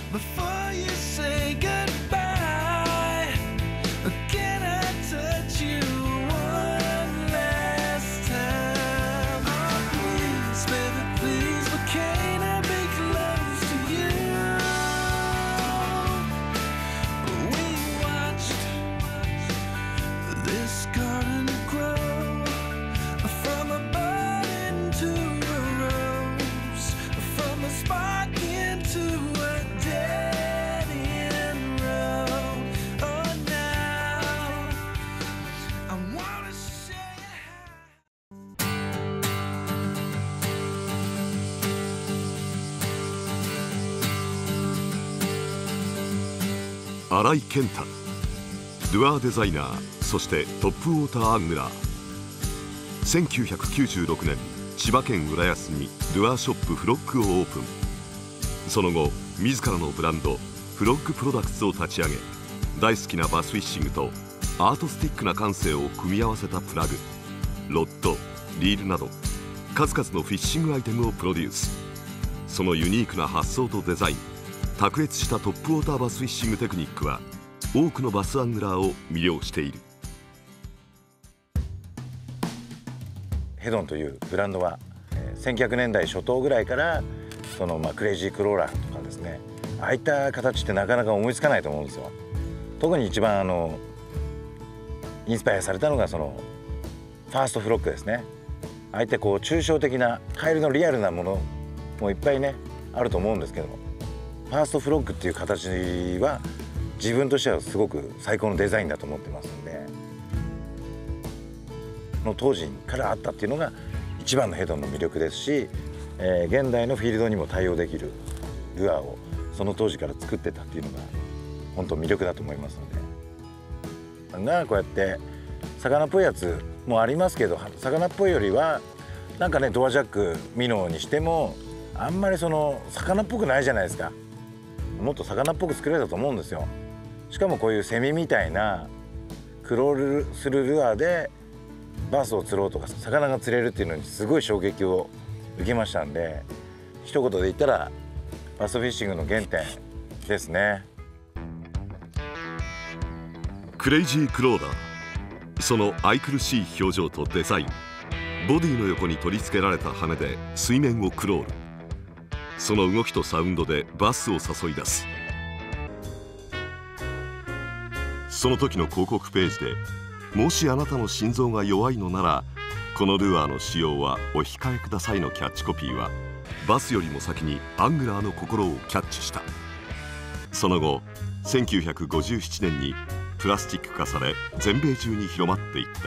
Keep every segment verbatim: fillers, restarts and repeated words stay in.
before you say goodbye. Can I touch you one last time? Oh, please, baby, please, but can I be close to you? We watched this garden grow from a bud into a rose, from a spark into a dead end road. Oh, now I wanna say 新井健太、ルアーデザイナー、そしてトップウォーターアングラー。せんきゅうひゃくきゅうじゅうろくねん、千葉県浦安にルアーショップフロッグをオープン。その後自らのブランドフロッグプロダクツを立ち上げ、大好きなバスフィッシングとアートスティックな感性を組み合わせたプラグ、ロッド、リールなど数々のフィッシングアイテムをプロデュース。そのユニークな発想とデザイン、卓越したトップウォーターバスフィッシングテクニックは多くのバスアングラーを魅了している。 ヘドンというブランドはせんきゅうひゃくねんだい初頭ぐらいからそのまあクレイジークローラーとかですね、ああいった形ってなかなか思いつかないと思うんですよ。特に一番あのインスパイアされたのがそのファーストフロッグですね。ああいったこう抽象的なカエルのリアルなものもいっぱいねあると思うんですけども、ファーストフロッグっていう形は自分としてはすごく最高のデザインだと思ってますので、の当時からあったっていうのが一番のヘドンの魅力ですし、えー、現代のフィールドにも対応できるルアーをその当時から作ってたっていうのが本当魅力だと思いますので、がこうやって魚っぽいやつもありますけど、魚っぽいよりはなんかねドアジャックミノーにしてもあんまりその魚っぽくないじゃないですか。もっと魚っぽく作れたと思うんですよ。しかもこういうセミみたいなクロールするルアーでバスを釣ろうとか魚が釣れるっていうのにすごい衝撃を受けましたんで、一言で言ったらバスフィッシングの原点ですね。 クレイジークローラー、その愛くるしい表情とデザイン、ボディの横に取り付けられた羽で水面をクロール。その動きとサウンドでバスを誘い出す。その時の広告ページで「もしあなたの心臓が弱いのならこのルアーの使用はお控えください」のキャッチコピーはバスよりも先にアングラーの心をキャッチした。その後せんきゅうひゃくごじゅうななねんにプラスチック化され全米中に広まっていった。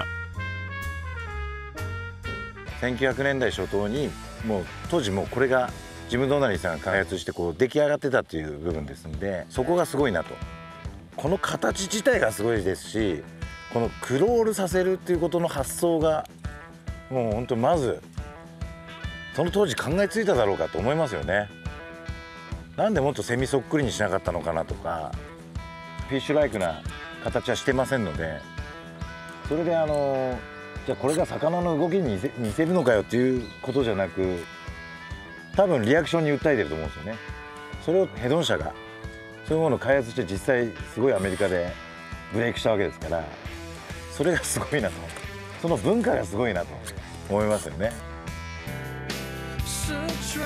せんきゅうひゃくねんだい初頭にもう当時もうこれがジム・ドナリーさんが開発してこう出来上がってたっていう部分ですんで、そこがすごいなと。この形自体がすごいですし、このクロールさせるっていうことの発想がもう本当まずその当時考えついただろうかと思いますよね。なんでもっとセミそっくりにしなかったのかなとか、フィッシュライクな形はしてませんので、それであのじゃあこれが魚の動きに似せ、似せるのかよっていうことじゃなく、多分リアクションに訴えてると思うんですよね。それをヘドン社がそういうものを開発して実際すごいアメリカでブレイクしたわけですから、それがすごいなと、その文化がすごいなと思いますよね。 So try,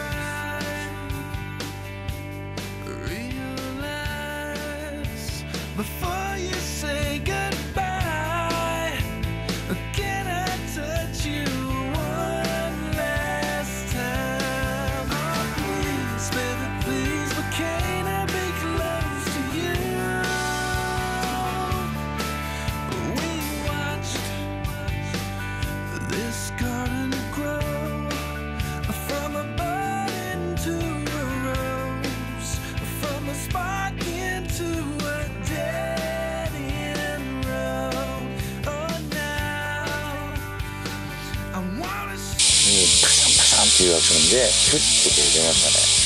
realize before you say goodbye. Can I touch you one last time? Oh, please, baby, please, but can I be close to you? We watched this garden grow from a bud into a rose, from a spark into a dead end road. Oh, now I wanna にパシャンパシャンっていうアクションでシュッとこう出ましたね。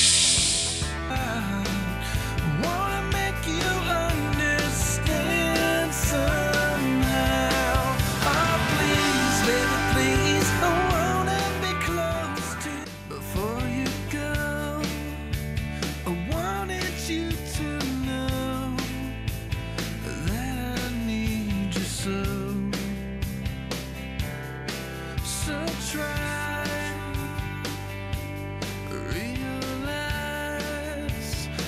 wanna make you understand somehow. Oh, please, baby, please, I wanna be close to you before you go. I wanted you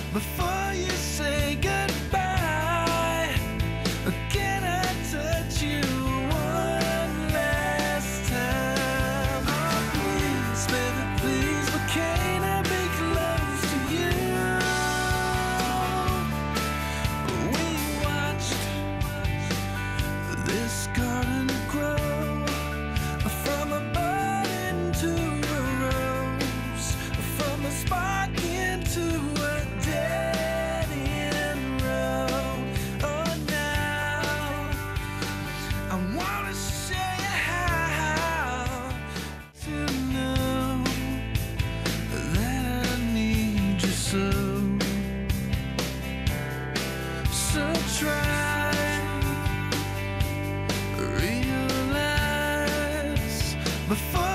before you say goodbye. Can I touch you one last time? Oh, please, baby, please, but can I be close to you? We watched this garden grow from a bud into a rose, from a spark into a dead end road. Oh, now I wanna show you how to know that I need you so. So try realize before